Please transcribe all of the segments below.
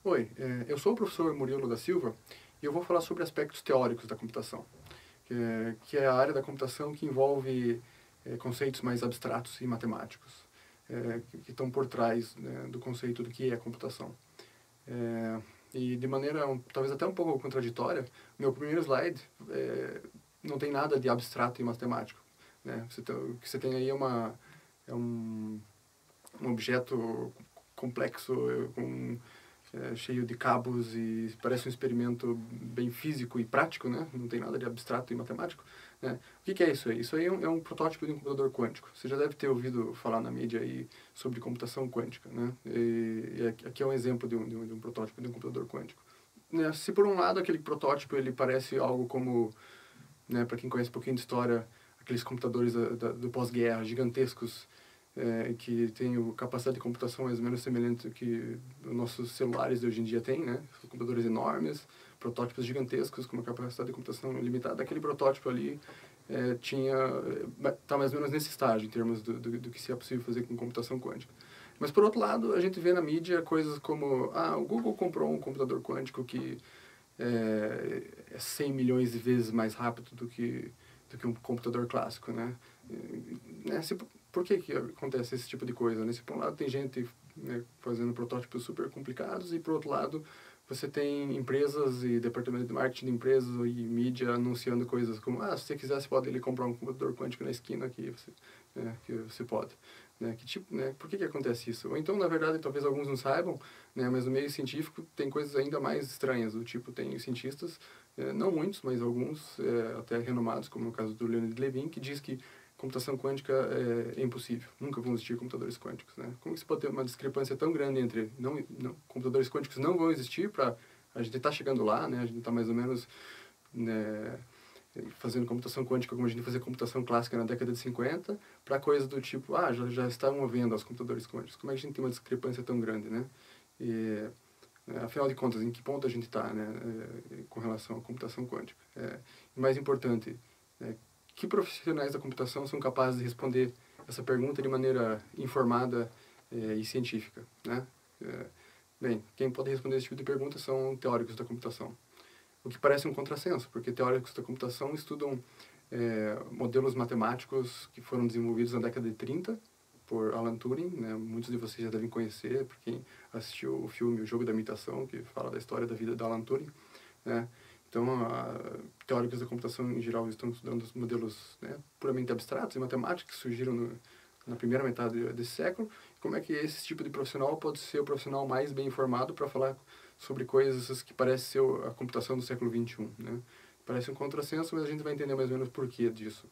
Oi, eu sou o professor Murilo da Silva e eu vou falar sobre aspectos teóricos da computação, que é a área da computação que envolve conceitos mais abstratos e matemáticos, que estão por trás, né, do conceito do que é computação. E de maneira talvez até um pouco contraditória, meu primeiro slide não tem nada de abstrato e matemático, né? O que você tem aí é um objeto complexo, cheio de cabos e parece um experimento bem físico e prático, né? Não tem nada de abstrato e matemático, né? O que é isso aí? Isso aí é um protótipo de um computador quântico. Você já deve ter ouvido falar na mídia aí sobre computação quântica, né? E aqui é um exemplo de um protótipo de um computador quântico. Né? Se por um lado aquele protótipo ele parece algo como, né, para quem conhece um pouquinho de história, aqueles computadores do pós-guerra gigantescos, que tem capacidade de computação mais ou menos semelhante ao que os nossos celulares de hoje em dia têm, né? Computadores enormes, protótipos gigantescos com uma capacidade de computação limitada. Aquele protótipo ali tá mais ou menos nesse estágio em termos do que se é possível fazer com computação quântica. Mas por outro lado, a gente vê na mídia coisas como, o Google comprou um computador quântico que é 100 milhões de vezes mais rápido do que um computador clássico, né? Por que acontece esse tipo de coisa, né? Se por um lado tem gente, né, fazendo protótipos super complicados e por outro lado você tem empresas e departamento de marketing de empresas e mídia anunciando coisas como, se você quiser você pode ir comprar um computador quântico na esquina que você pode. Né? Por que acontece isso? Ou então, na verdade, talvez alguns não saibam, né, mas no meio científico tem coisas ainda mais estranhas, do tipo, tem cientistas, não muitos, mas alguns até renomados, como no caso do Leonid Levin, que diz que computação quântica é impossível, nunca vão existir computadores quânticos, né? Como que se pode ter uma discrepância tão grande entre computadores quânticos não vão existir para a gente está chegando lá, né? A gente está mais ou menos, né, fazendo computação quântica como a gente fazia computação clássica na década de 50, para coisas do tipo, já estavam vendo os computadores quânticos. Como é que a gente tem uma discrepância tão grande, né? E, afinal de contas, em que ponto a gente está, né, com relação à computação quântica? E mais importante, que profissionais da computação são capazes de responder essa pergunta de maneira informada e científica, né? Bem, quem pode responder esse tipo de pergunta são teóricos da computação. O que parece um contrassenso, porque teóricos da computação estudam modelos matemáticos que foram desenvolvidos na década de 30 por Alan Turing, né? Muitos de vocês já devem conhecer, por quem assistiu o filme O Jogo da Imitação, que fala da história da vida de Alan Turing, né? Então, teóricos da computação em geral estão estudando os modelos, né, puramente abstratos e matemáticos que surgiram na primeira metade desse século. Como é que esse tipo de profissional pode ser o profissional mais bem informado para falar sobre coisas que parecem ser a computação do século XXI, né? Parece um contrassenso, mas a gente vai entender mais ou menos o porquê disso.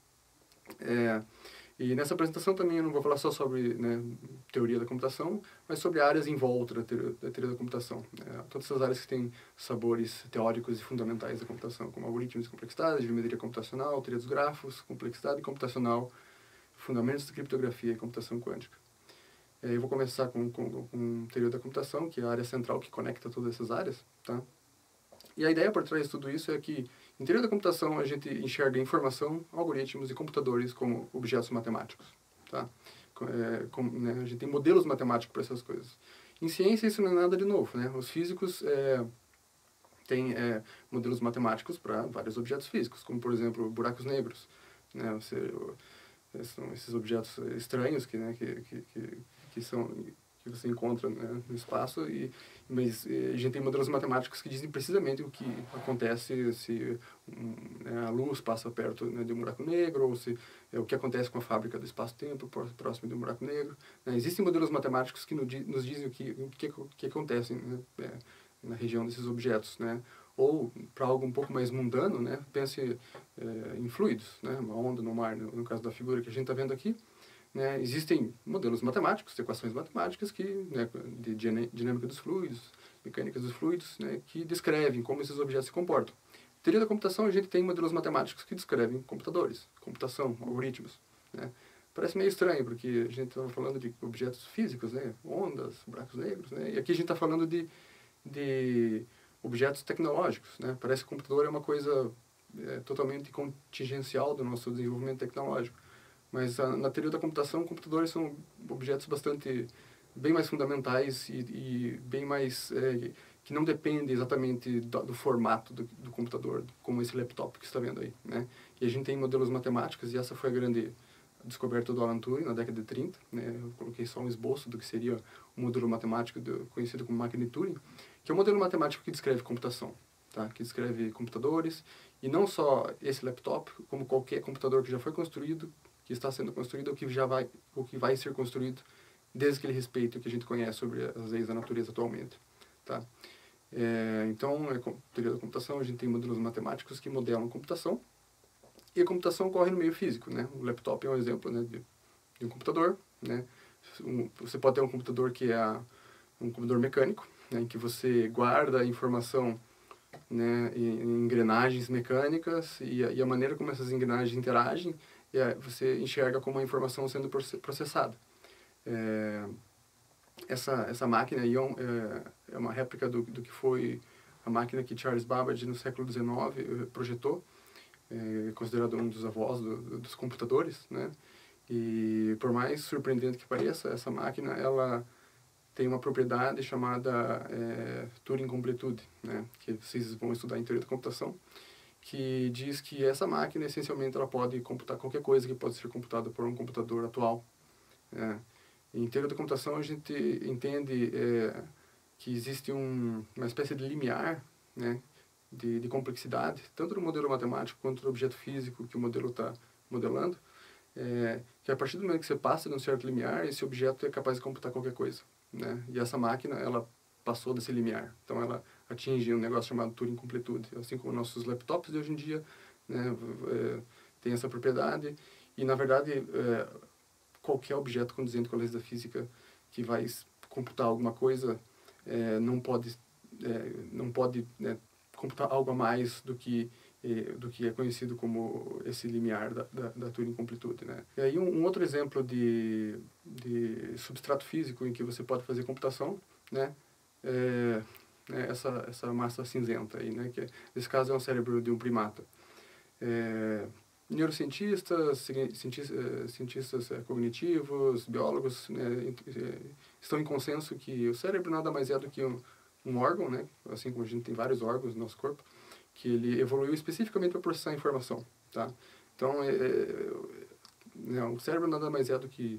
E nessa apresentação também eu não vou falar só sobre, né, teoria da computação, mas sobre áreas em volta da teoria da computação. Todas essas áreas que têm sabores teóricos e fundamentais da computação, como algoritmos de complexidade, geometria computacional, teoria dos grafos, complexidade computacional, fundamentos da criptografia e computação quântica. Eu vou começar com teoria da computação, que é a área central que conecta todas essas áreas, tá? E a ideia por trás de tudo isso é que, em teoria da computação, a gente enxerga informação, algoritmos e computadores como objetos matemáticos, tá? Né, a gente tem modelos matemáticos para essas coisas. Em ciência, isso não é nada de novo, né? Os físicos têm modelos matemáticos para vários objetos físicos, como, por exemplo, buracos negros, né? São esses objetos estranhos que você encontra, né, no espaço, mas a gente tem modelos matemáticos que dizem precisamente o que acontece se a luz passa perto, né, de um buraco negro, ou se o que acontece com a fábrica do espaço-tempo próximo de um buraco negro, né? Existem modelos matemáticos que nos dizem o que acontece, né, na região desses objetos, né? Ou, para algo um pouco mais mundano, né, pense em fluidos, né, uma onda no mar, no caso da figura que a gente está vendo aqui, né, existem modelos matemáticos, equações matemáticas né, de dinâmica dos fluidos, mecânica dos fluidos, né, que descrevem como esses objetos se comportam. Na teoria da computação, a gente tem modelos matemáticos que descrevem computadores, computação, algoritmos, né. Parece meio estranho, porque a gente estava falando de objetos físicos, né, ondas, buracos negros, né, e aqui a gente está falando de objetos tecnológicos, né. Parece que o computador é uma coisa totalmente contingencial do nosso desenvolvimento tecnológico. Mas na teoria da computação, computadores são objetos bem mais fundamentais e bem mais que não depende exatamente do formato do computador, como esse laptop que você está vendo aí, né? E a gente tem modelos matemáticos, e essa foi a grande descoberta do Alan Turing na década de 30, né? Eu coloquei só um esboço do que seria o modelo matemático conhecido como máquina de Turing, que é um modelo matemático que descreve computação, tá? Que descreve computadores, e não só esse laptop, como qualquer computador que já foi construído, que está sendo construído, ou que vai ser construído, desde que ele respeite o que a gente conhece sobre as leis da natureza atualmente, tá? Então, teoria da computação, a gente tem modelos matemáticos que modelam computação, e a computação ocorre no meio físico, né? O laptop é um exemplo, né, de um computador, né? Você pode ter um computador que é um computador mecânico, né, em que você guarda a informação, né, em engrenagens mecânicas, e a maneira como essas engrenagens interagem, você enxerga como a informação sendo processada. Essa máquina aí é uma réplica do que foi a máquina que Charles Babbage, no século XIX, projetou, considerado um dos avós dos computadores, né? E por mais surpreendente que pareça, essa máquina ela tem uma propriedade chamada Turing completude, né? Que vocês vão estudar em teoria da computação, que diz que essa máquina essencialmente ela pode computar qualquer coisa que pode ser computada por um computador atual. Em teoria da computação a gente entende que existe uma espécie de limiar, né, de complexidade, tanto no modelo matemático quanto no objeto físico que o modelo está modelando, que a partir do momento que você passa de um certo limiar, esse objeto é capaz de computar qualquer coisa, né? E essa máquina, ela passou desse limiar. Então, ela atinge um negócio chamado Turing completude, assim como nossos laptops de hoje em dia, né, tem essa propriedade. E, na verdade, qualquer objeto condizente com a lei da física que vai computar alguma coisa não pode né, computar algo a mais do que é conhecido como esse limiar da Turing completude, né? E aí um outro exemplo de substrato físico em que você pode fazer computação, né, essa massa cinzenta aí, né, que nesse caso é um cérebro de um primata. Neurocientistas, cientistas cognitivos, biólogos, né, estão em consenso que o cérebro nada mais é do que um órgão, né, assim como a gente tem vários órgãos no nosso corpo, que ele evoluiu especificamente para processar informação, tá? Então, né, o cérebro nada mais é do que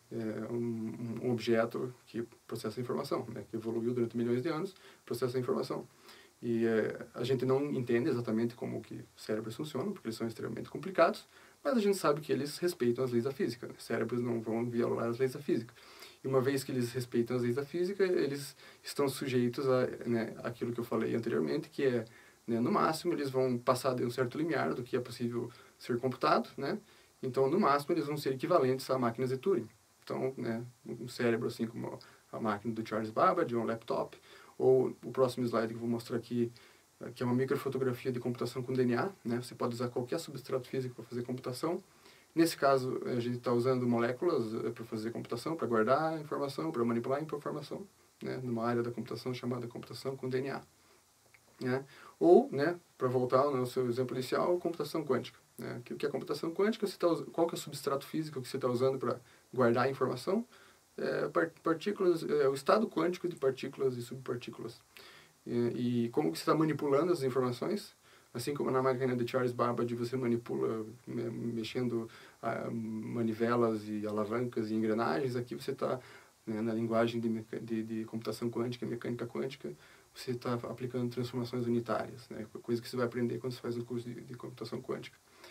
um objeto que processa informação, né, que evoluiu durante milhões de anos, processa informação. E a gente não entende exatamente como que cérebros funcionam, porque eles são extremamente complicados, mas a gente sabe que eles respeitam as leis da física, né? Cérebros não vão violar as leis da física. E uma vez que eles respeitam as leis da física, eles estão sujeitos né, àquilo que eu falei anteriormente, que é, né, no máximo, eles vão passar de um certo limiar do que é possível ser computado, né? Então, no máximo, eles vão ser equivalentes a máquinas de Turing. Então, né, um cérebro assim como a máquina do Charles Babbage, um laptop, ou o próximo slide que eu vou mostrar aqui, que é uma microfotografia de computação com DNA, né? Você pode usar qualquer substrato físico para fazer computação. Nesse caso, a gente está usando moléculas para fazer computação, para guardar informação, para manipular informação, né? Numa área da computação chamada computação com DNA. Né? Ou, né, para voltar ao seu exemplo inicial, computação quântica. Né? O que é computação quântica? Qual que é o substrato físico que você está usando para guardar a informação? Partículas, o estado quântico de partículas e subpartículas. E como que você está manipulando as informações? Assim como na máquina de Charles Babbage você manipula, né, mexendo manivelas e alavancas e engrenagens, aqui você está, né, na linguagem de computação quântica, mecânica quântica, você está aplicando transformações unitárias, né, coisa que você vai aprender quando você faz um curso de computação quântica.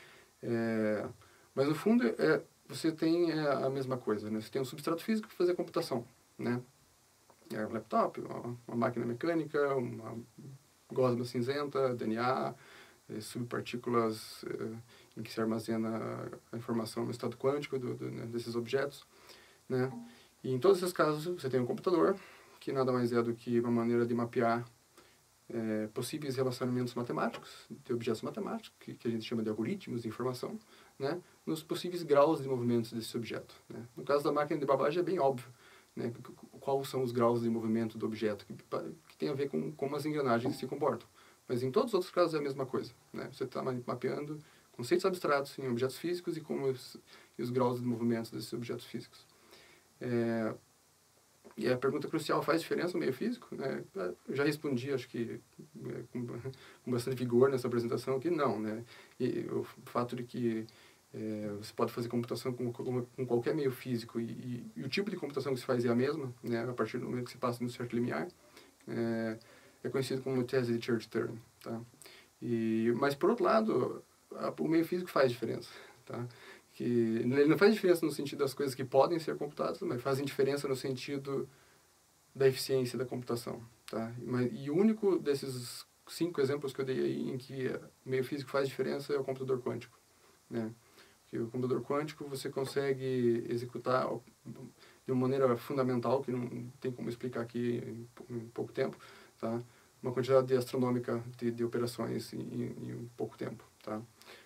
Mas no fundo você tem a mesma coisa, né? Você tem um substrato físico para fazer a computação, né? Um laptop, uma máquina mecânica, uma gosma cinzenta, DNA, subpartículas em que se armazena a informação no estado quântico né, desses objetos, né? E em todos esses casos você tem um computador, que nada mais é do que uma maneira de mapear possíveis relacionamentos matemáticos, de objetos matemáticos, que a gente chama de algoritmos de informação, né, nos possíveis graus de movimentos desse objeto. Né. No caso da máquina de Babbage é bem óbvio, né, quais são os graus de movimento do objeto, que tem a ver com como as engrenagens se comportam. Mas em todos os outros casos é a mesma coisa. Né. Você está mapeando conceitos abstratos em objetos físicos e os graus de movimentos desses objetos físicos. E a pergunta crucial, faz diferença o meio físico? Né? Eu já respondi, acho que com bastante vigor nessa apresentação aqui, não. Né? E o fato de que você pode fazer computação com qualquer meio físico e o tipo de computação que se faz é a mesma, né? A partir do momento que se passa no certo limiar, é conhecido como tese de Church-Turing. Tá? Mas, por outro lado, o meio físico faz diferença. Tá? Que ele não faz diferença no sentido das coisas que podem ser computadas, mas fazem diferença no sentido da eficiência da computação. Tá? E o único desses 5 exemplos que eu dei aí em que o meio físico faz diferença é o computador quântico. Né? Porque o computador quântico você consegue executar de uma maneira fundamental, que não tem como explicar aqui em pouco tempo, tá? Uma quantidade astronômica de operações em pouco tempo. Tá?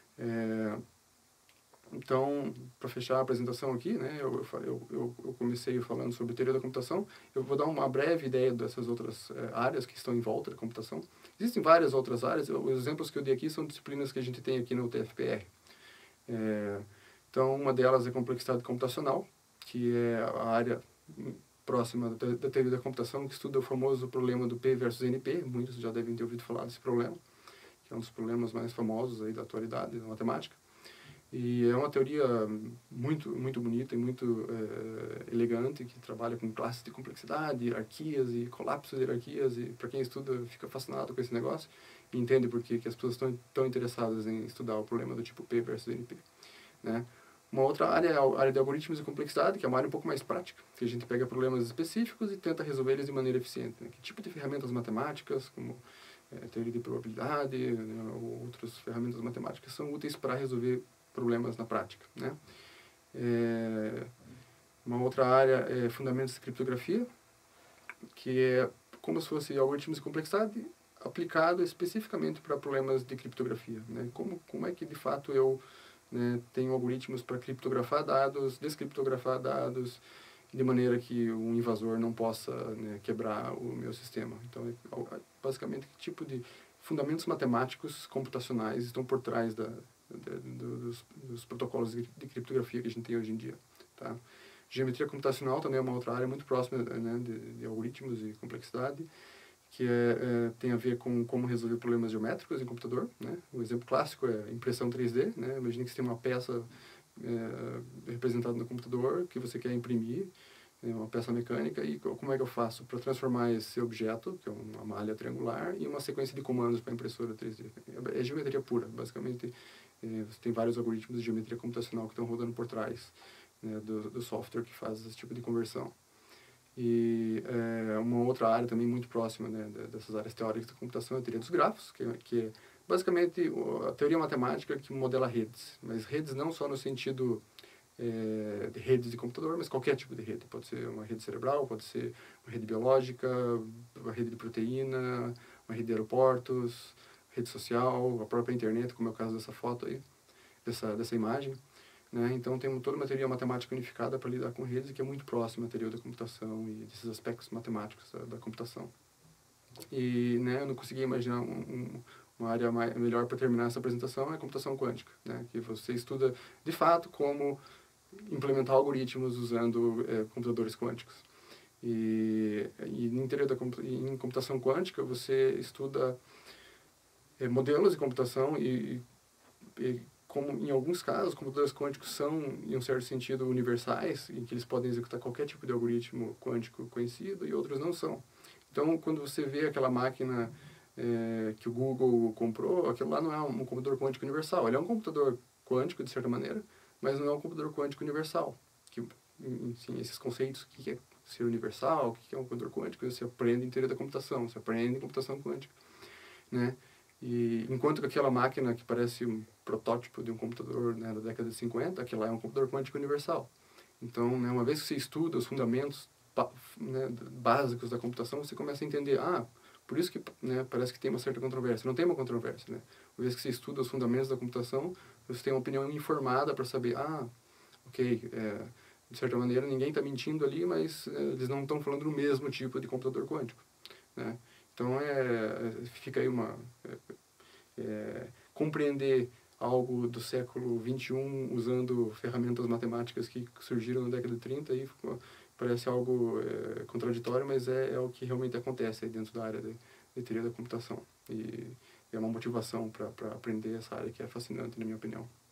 Então, para fechar a apresentação aqui, né, eu comecei falando sobre teoria da computação. Eu vou dar uma breve ideia dessas outras áreas que estão em volta da computação. Existem várias outras áreas. Os exemplos que eu dei aqui são disciplinas que a gente tem aqui no TFPR. Então, uma delas é complexidade computacional, que é a área próxima da teoria da computação, que estuda o famoso problema do P versus NP. Muitos já devem ter ouvido falar desse problema, que é um dos problemas mais famosos aí da atualidade da matemática. E é uma teoria muito, muito bonita e muito elegante, que trabalha com classes de complexidade, hierarquias e colapso de hierarquias. E para quem estuda, fica fascinado com esse negócio e entende por que as pessoas estão tão interessadas em estudar o problema do tipo P versus NP. Né? Uma outra área é a área de algoritmos e complexidade, que é uma área um pouco mais prática, que a gente pega problemas específicos e tenta resolver eles de maneira eficiente. Né? Que tipo de ferramentas matemáticas, como teoria de probabilidade, né, ou outras ferramentas matemáticas, são úteis para resolver problemas na prática. Né? Uma outra área é fundamentos de criptografia, que é como se fosse algoritmos de complexidade aplicado especificamente para problemas de criptografia. Né? Como é que, de fato, eu tenho algoritmos para criptografar dados, descriptografar dados, de maneira que um invasor não possa quebrar o meu sistema. Então, basicamente, que tipo de fundamentos matemáticos computacionais estão por trás dos protocolos de criptografia que a gente tem hoje em dia. Tá? Geometria computacional também é uma outra área muito próxima de algoritmos e complexidade, que tem a ver com como resolver problemas geométricos em computador. Né? O exemplo clássico é impressão 3D. Né? Imagine que você tem uma peça representada no computador que você quer imprimir, uma peça mecânica, e como é que eu faço para transformar esse objeto, que é uma malha triangular, em uma sequência de comandos para a impressora 3D. É geometria pura, basicamente. Você tem vários algoritmos de geometria computacional que estão rodando por trás do software que faz esse tipo de conversão. E uma outra área também muito próxima dessas áreas teóricas da computação é a teoria dos grafos, que é basicamente a teoria matemática que modela redes. Mas redes não só no sentido de redes de computador, mas qualquer tipo de rede. Pode ser uma rede cerebral, pode ser uma rede biológica, uma rede de proteína, uma rede de aeroportos, rede social, a própria internet, como é o caso dessa foto aí, dessa imagem. Né? Então, tem toda uma teoria matemática unificada para lidar com redes, que é muito próxima à teoria da computação e desses aspectos matemáticos da computação. E eu não conseguia imaginar uma área melhor para terminar essa apresentação, é a computação quântica, né? Que você estuda, de fato, como implementar algoritmos usando computadores quânticos. E em computação quântica, você estuda modelos de computação e como em alguns casos, computadores quânticos são, em um certo sentido, universais, em que eles podem executar qualquer tipo de algoritmo quântico conhecido, e outros não são. Então, quando você vê aquela máquina que o Google comprou, aquilo lá não é um computador quântico universal. Ele é um computador quântico, de certa maneira, mas não é um computador quântico universal. Enfim, esses conceitos, o que é ser universal, o que é um computador quântico, você aprende em teoria da computação, você aprende em computação quântica. Né? E enquanto que aquela máquina que parece um protótipo de um computador da década de 50, aquilo lá é um computador quântico universal. Então, uma vez que você estuda os fundamentos básicos da computação, você começa a entender, por isso que parece que tem uma certa controvérsia. Não tem uma controvérsia. Né? Uma vez que você estuda os fundamentos da computação, você tem uma opinião informada para saber, ok, de certa maneira ninguém está mentindo ali, mas eles não estão falando do mesmo tipo de computador quântico. Né? Então, fica aí compreender algo do século XXI usando ferramentas matemáticas que surgiram na década de 30 aí Parece algo contraditório, mas é o que realmente acontece aí dentro da área de teoria da computação. E é uma motivação para aprender essa área que é fascinante, na minha opinião.